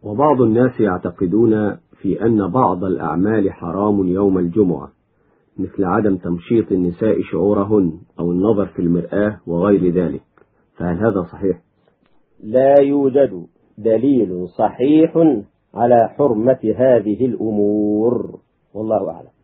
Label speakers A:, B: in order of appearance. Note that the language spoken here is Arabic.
A: وبعض الناس يعتقدون في أن بعض الأعمال حرام يوم الجمعة، مثل عدم تمشيط النساء شعورهن أو النظر في المرآة وغير ذلك، فهل هذا صحيح؟
B: لا يوجد دليل صحيح على حرمة هذه الأمور، والله أعلم.